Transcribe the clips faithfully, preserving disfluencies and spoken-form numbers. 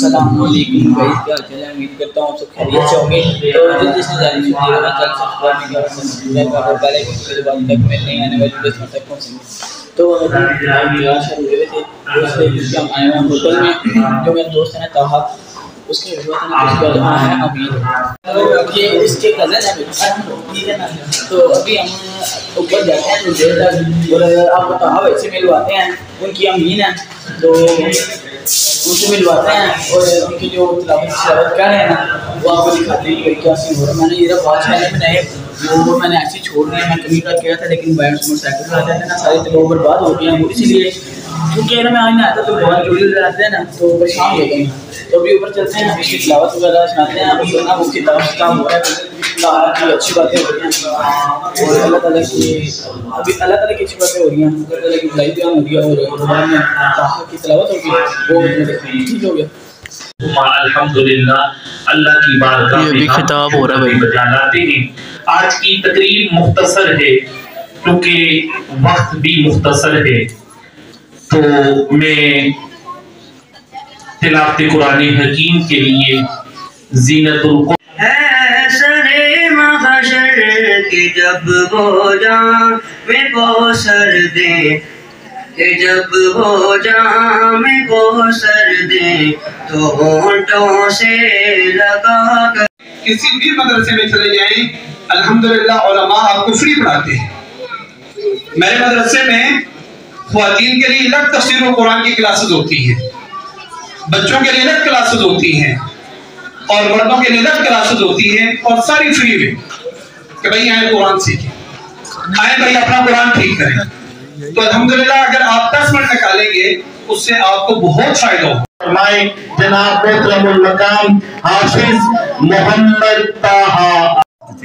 अस्सलाम वालेकुम गाइस, क्या हाल है? उम्मीद करता हूँ आप सब खैरियत से होंगे। तो जिस जिसने जाने से मेरा चैनल सब्सक्राइब नहीं किया सब्सक्राइब कर पहले उसके बाद तक मैं नहीं आने वाली वीडियोस तक पहुंचेंगे। तो अभी आज शुरू हुए थे उसके जिसके हम आए हैं होटल में, जो मेरा दोस्त है ना ताहा, उसके उसके बाद आया है अमीर, ये इसके कज़न है। तो अभी हम ऊपर जाते हैं तो देर तक, और आपको ताहा वैसे मिलवाते हैं, उनकी अमीन है तो उनसे मिलवाते हैं और उनकी जो तिलावत कर रहे हैं ना वो आपको दिखाते हैं कि क्या सीन हो रहा है। मैंने ये पाँच महीने में नए वो मैंने ऐसे छोड़ दिया, मैं कभी कर गया था लेकिन बाइक मोटरसाइकिल चला जाते हैं ना, सारे तो बर्बाद हो गए हैं वो, इसलिए क्योंकि ना मैं आज नहीं आता तो बहुत जोड़ी रहते हैं ना तो परेशान हो गए हैं। तो अभी ऊपर चलते हैं, इसकी तिलावत वगैरह सुनाते हैं आपको ना, वो किताब किताब हो रहा है की अच्छी बातें हो रही हैं और अल्लाह ताला की अभी अल्लाह ताला की अच्छी बातें हो रही हैं, अल्लाह ताला की बुलाई बयान हो रही है और रमज़ान में ताहा की तिलावत होगी वो ठीक हो गया। अल्हम्दुलिल्लाह अल्लाह की बारगाह में खिताब हो रहा है बजा लाते हैं। आज की तकरीर मुख्तसर है क्योंकि वक्त भी मुख्तसर है, तो मैं तिलावत कुरान हकीम के लिए ज़ीनतुल है सरे महशर के जब वो जाम में कौसर दे, कि जब वो जाम में कौसर दे तो होंठों से लगा कर। किसी भी मदरसे में चले जाएं, अल्हम्दुलिल्लाह उलमा आपको फ्री पढ़ाते हैं। मेरे मदरसे में ख्वातीन के लिए अलग तफसीर और कुरान की क्लासेस होती हैं, बच्चों के लिए अलग क्लासेस होती हैं और मर्दों के लिए अलग क्लासेस होती हैं और सारी फ्री में कि भाई आए कुरान सीखें, आए भाई अपना कुरान ठीक करें। तो अल्हम्दुलिल्लाह अगर आप दस मिनट निकालेंगे उससे आपको बहुत फायदा होगा। फरमाए जनाब मोहतरमुल मकाम हाफिज मोहम्मद ताहा।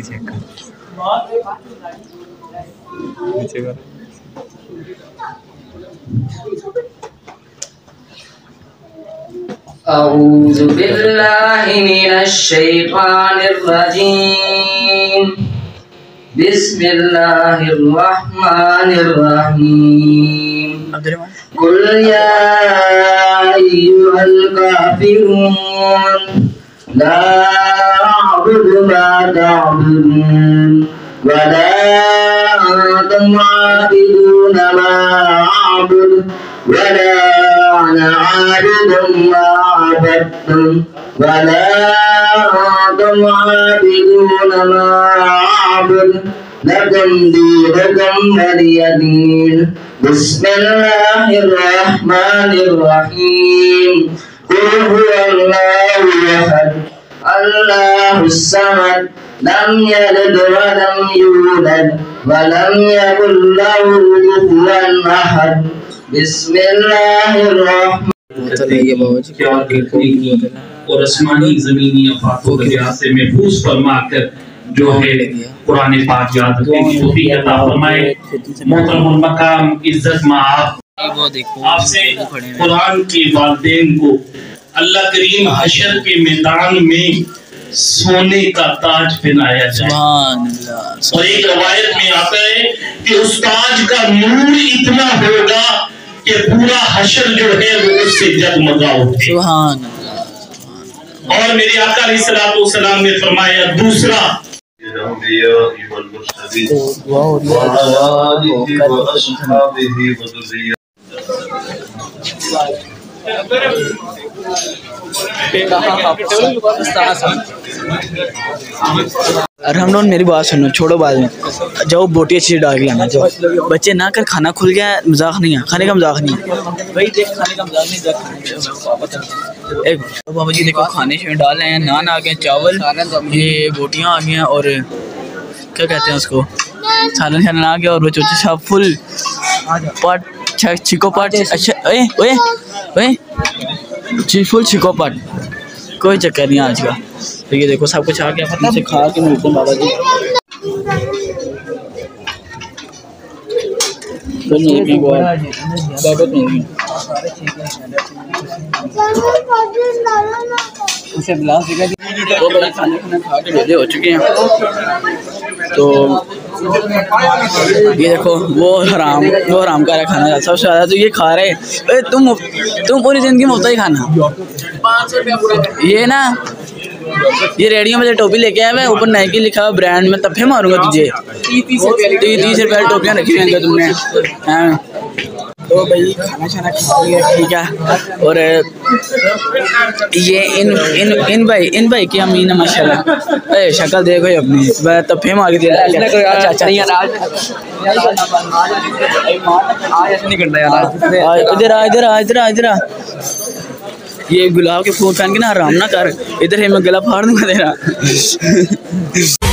अऊज़ु बिल्लाहि मिनश शैतानिर रजीम, बिस्मिल्लाहिर रहमानिर रहीम। कुल या अय्युहल काफिरून ला अअबुदु मा तअबुदून वला अंतुम आबिदून मा अअबुदु वला अना आबिदुम मा अबदतुम वला अंतुम आबिदून मा अअबुदु लकुम दीनुकुम वलिय दीन। बिस्मिल्लाहिर रहमानिर रहीम। कुल हुवल्लाहु अहद अल्लाहुस समद लम यलिद वलम यूलद वलम यकुल लहू कुफुवन अहद। बिस्मिल्लाहिर रहमान। और आसमानी ज़मीनी आफातों से महफूज फरमाकर जो है कुरान पाक याद रखने की तौफीक अता फरमाए। मोहतरमुल मकाम इज्जत में आप आपसे कुरान के वालिदैन को अल्लाह करीम हशर के मैदान में सोने का ताज पहनाया जाए। और एक रवायत में आता है कि उस ताज का नूर इतना होगा कि पूरा हशर जो है वो उससे जगमगा उठे। और मेरे आका अलैहिस्सलातु वस्सलाम ने फरमाया दूसरा अरहमन मेरी बात सुनो, छोड़ो बाद में जाओ बोटी अच्छी डाल के लाना। जाओ बच्चे ना कर, खाना खुल गया, मजाक नहीं है, खाने का मजाक नहीं है भाई, देख खाने का मजाक नहीं, देख एक बाबा जी देखो खाने में डाल रहे हैं, नान आ गए, चावल, ये बोटियाँ आ गई हैं और क्या कहते हैं उसको सालन शालन आ गया और वो चोचे साहब फुल पाट छिको पाट। अच्छा ओए ओए ओए फुल छिको पाट, कोई चक्कर नहीं आज का। तो ये देखो सब कुछ आ गया, फटाफट से खा के मिलते हैं बाबा जी। तो बड़ा खाना खाना खा के ढेले हो चुके हैं। तो ये देखो वो हराम वो हराम का खाना सबसे ज़्यादा तो ये खा रहे। तुम तुम पूरी ज़िंदगी मुफ्त ही खाना ये ना ये रेडियो में जो टोपी लेके आया है ऊपर नाइकी लिखा हुआ ब्रांड में तफे मारूंगा तुझे। तीस तीस रुपये टोपियाँ रखी हुई हैं तुमने। हाँ तो भाई खाना शाना खा लिया ठीक है। और ये इन इन इन भाई इन भाई की अमीन है माशाल्लाह। ए शक्ल देखो ये अपनी तफे मार के दे रहा है। अच्छा अच्छा इधर आ इधर आ इधर आ इधर आ। ये गुलाब के फूल पहन के ना आराम ना कर, इधर है मैं गला फाड़ दूंगा तेरा।